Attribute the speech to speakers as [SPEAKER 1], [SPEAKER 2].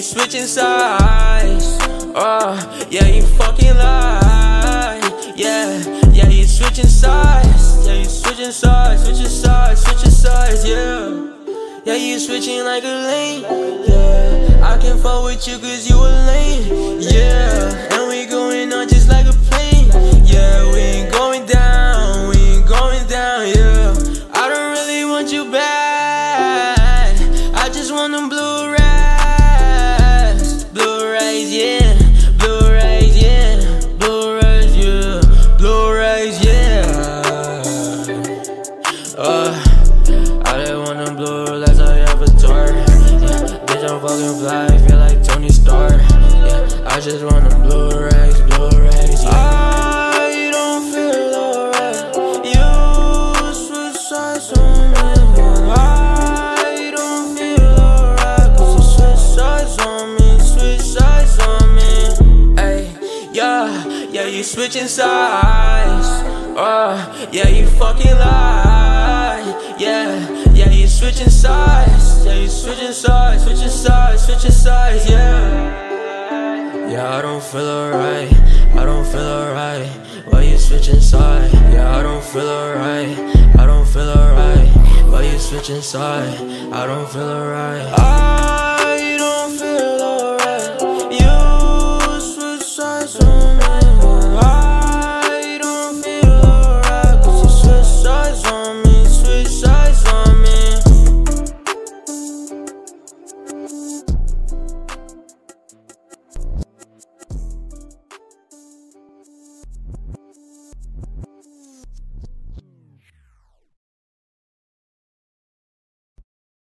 [SPEAKER 1] you switching sides. Yeah, you fucking lie. Yeah, you switching sides. Yeah, you switching sides, switching sides, switching sides, yeah. Yeah, you switching like a lane. Yeah, I can fuck with you cause you a lane. Yeah, and we going on just like a plane. Yeah, we ain't going down, we ain't going down, yeah. I don't really want you back, I just want them blue rays. Blue rays, yeah. Blue rays, yeah. Blue rays, yeah. Blue rays, yeah. I just want them blue lights like Avatar. Yeah, bitch, I'm fucking fly, feel like Tony Stark. Yeah, I just want them blue rays, yeah. You don't feel alright. You switch sides on me. You don't feel alright, cause you switch sides on me, switch sides on me. Ay, yeah, you switching sides. Yeah, you fucking lie. Yeah, you switching sides. Yeah, you switching sides, switching sides, switching sides, yeah. Yeah, I don't feel alright, I don't feel alright. Why you switching sides? Yeah, I don't feel alright, I don't feel alright. Why you switching sides? I don't feel alright.